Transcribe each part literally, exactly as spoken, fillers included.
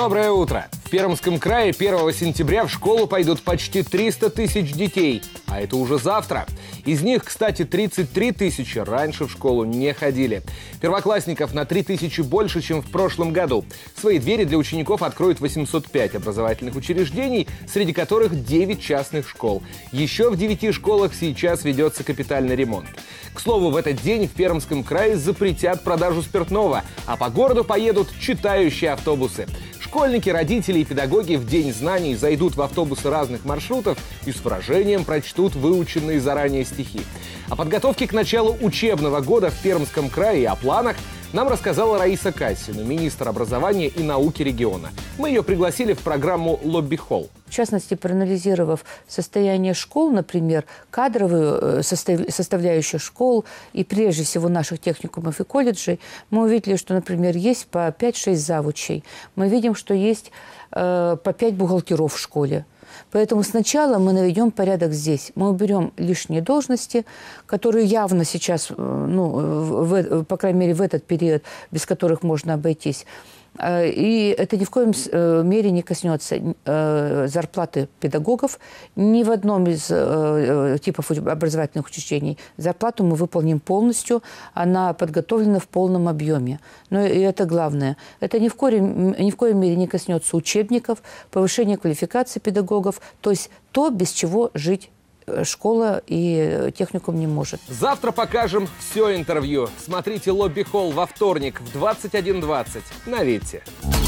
Доброе утро! В Пермском крае первого сентября в школу пойдут почти триста тысяч детей, а это уже завтра. Из них, кстати, тридцать три тысячи раньше в школу не ходили. Первоклассников на три тысячи больше, чем в прошлом году. Свои двери для учеников откроют восемьсот пять образовательных учреждений, среди которых девять частных школ. Еще в девяти школах сейчас ведется капитальный ремонт. К слову, в этот день в Пермском крае запретят продажу спиртного, а по городу поедут читающие автобусы. Школьники, родители и педагоги в День знаний зайдут в автобусы разных маршрутов и с выражением прочтут выученные заранее стихи. О подготовке к началу учебного года в Пермском крае и о планах нам рассказала Раиса Кассина, министр образования и науки региона. Мы ее пригласили в программу «Лобби-холл». В частности, проанализировав состояние школ, например, кадровую составляющую школ и прежде всего наших техникумов и колледжей, мы увидели, что, например, есть по пять-шесть завучей. Мы видим, что есть э, по пять бухгалтеров в школе. Поэтому сначала мы наведем порядок здесь. Мы уберем лишние должности, которые явно сейчас, ну, в, по крайней мере, в этот период, без которых можно обойтись. И это ни в коем мере не коснется зарплаты педагогов ни в одном из типов образовательных учреждений. Зарплату мы выполним полностью, она подготовлена в полном объеме. Но и это главное. Это ни в коем, ни в коем мере не коснется учебников, повышения квалификации педагогов, то есть то, без чего жить школа и техникум не может. Завтра покажем все интервью. Смотрите «Лобби-холл» во вторник в двадцать один двадцать на Вете.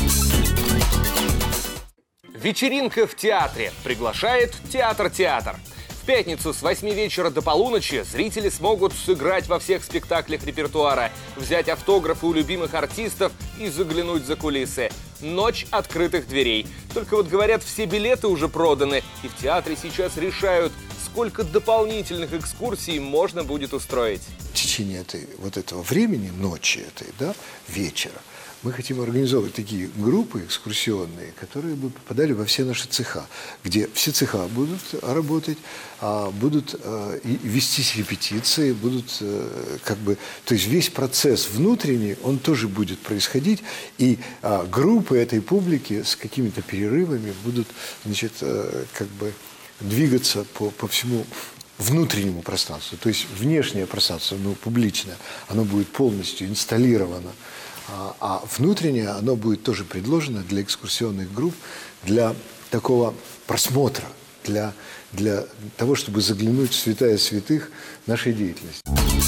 Вечеринка в театре. Приглашает театр-театр. В пятницу с восьми вечера до полуночи зрители смогут сыграть во всех спектаклях репертуара, взять автографы у любимых артистов и заглянуть за кулисы. Ночь открытых дверей. Только вот, говорят, все билеты уже проданы, и в театре сейчас решают, сколько дополнительных экскурсий можно будет устроить. В течение этой, вот этого времени, ночи этой, да, вечера, мы хотим организовывать такие группы экскурсионные, которые бы попадали во все наши цеха, где все цеха будут работать, а будут э, вестись репетиции, будут э, как бы, то есть весь процесс внутренний, он тоже будет происходить, и э, группы этой публики с какими-то перерывами будут, значит, э, как бы двигаться по, по всему внутреннему пространству, то есть внешнее пространство, ну, публичное, оно будет полностью инсталлировано. А, а внутреннее, оно будет тоже предложено для экскурсионных групп, для такого просмотра, для, для того, чтобы заглянуть в святая святых нашей деятельности.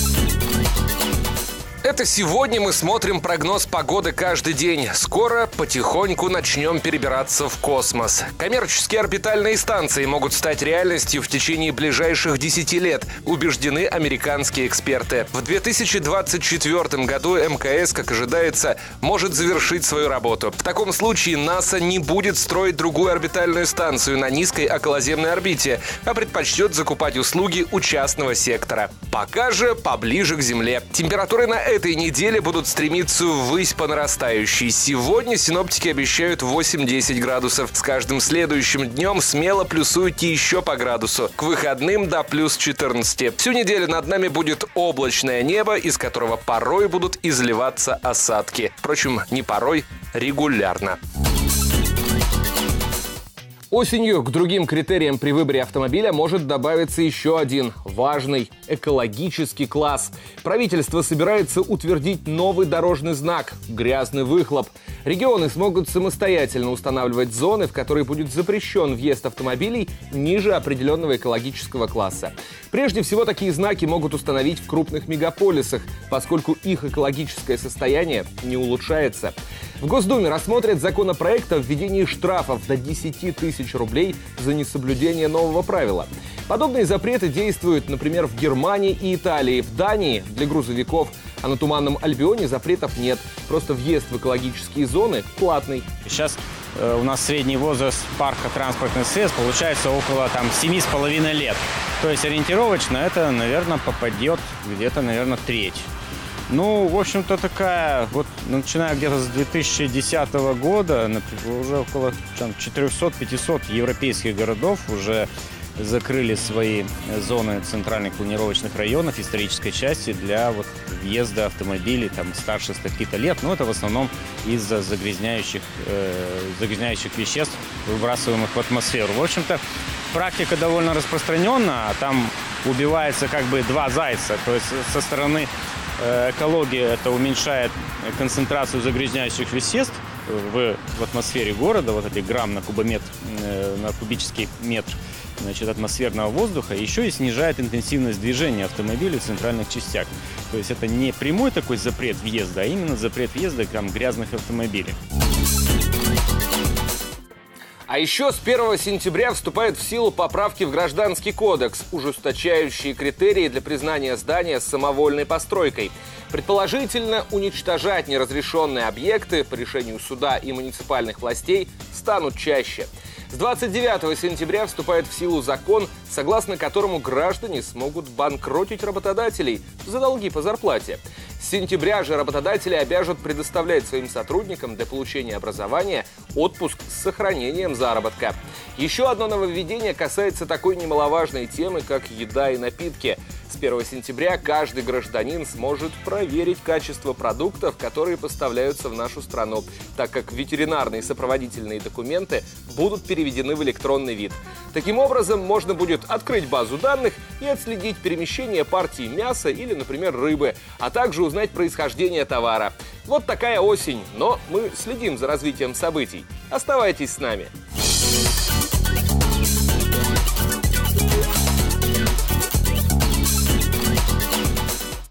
Это сегодня мы смотрим прогноз погоды каждый день. Скоро потихоньку начнем перебираться в космос. Коммерческие орбитальные станции могут стать реальностью в течение ближайших десяти лет, убеждены американские эксперты. В две тысячи двадцать четвёртом году эм ка эс, как ожидается, может завершить свою работу. В таком случае НАСА не будет строить другую орбитальную станцию на низкой околоземной орбите, а предпочтет закупать услуги у частного сектора. Пока же поближе к Земле. Температуры на этой неделе будут стремиться ввысь по нарастающей. Сегодня синоптики обещают восемь-десять градусов. С каждым следующим днем смело плюсуйте еще по градусу. К выходным до плюс четырнадцати. Всю неделю над нами будет облачное небо, из которого порой будут изливаться осадки. Впрочем, не порой, регулярно. Осенью к другим критериям при выборе автомобиля может добавиться еще один важный – экологический класс. Правительство собирается утвердить новый дорожный знак – грязный выхлоп. Регионы смогут самостоятельно устанавливать зоны, в которые будет запрещен въезд автомобилей ниже определенного экологического класса. Прежде всего, такие знаки могут установить в крупных мегаполисах, поскольку их экологическое состояние не улучшается. В Госдуме рассмотрят законопроект о введении штрафов до десяти тысяч рублей за несоблюдение нового правила. Подобные запреты действуют, например, в Германии и Италии. В Дании для грузовиков, а на Туманном Альбионе запретов нет. Просто въезд в экологические зоны платный. Сейчас э, у нас средний возраст парка транспортных средств получается около там, семи с половиной лет. То есть ориентировочно это, наверное, попадет где-то, наверное, треть. Ну, в общем-то, такая, вот, начиная где-то с две тысячи десятого года, например, уже около четырёхсот-пятисот европейских городов уже закрыли свои зоны центральных планировочных районов исторической части для вот въезда автомобилей там, старше ста-то лет. Но это в основном из-за загрязняющих, э, загрязняющих веществ, выбрасываемых в атмосферу. В общем-то, практика довольно распространенная. Там убивается как бы два зайца. То есть со стороны э, экологии это уменьшает концентрацию загрязняющих веществ в, в атмосфере города, вот эти грамм на кубометр, э, на кубический метр, значит, атмосферного воздуха, еще и снижает интенсивность движения автомобилей в центральных частях. То есть это не прямой такой запрет въезда, а именно запрет въезда там, грязных автомобилей. А еще с первого сентября вступают в силу поправки в Гражданский кодекс, ужесточающие критерии для признания здания самовольной постройкой. Предположительно, уничтожать неразрешенные объекты по решению суда и муниципальных властей станут чаще. С двадцать девятого сентября вступает в силу закон, согласно которому граждане смогут банкротить работодателей за долги по зарплате. С сентября же работодатели обяжут предоставлять своим сотрудникам для получения образования отпуск с сохранением заработка. Еще одно нововведение касается такой немаловажной темы, как еда и напитки. С первого сентября каждый гражданин сможет проверить качество продуктов, которые поставляются в нашу страну, так как ветеринарные сопроводительные документы будут переведены в электронный вид. Таким образом, можно будет открыть базу данных и отследить перемещение партии мяса или, например, рыбы, а также узнать происхождение товара. Вот такая осень, но мы следим за развитием событий. Оставайтесь с нами.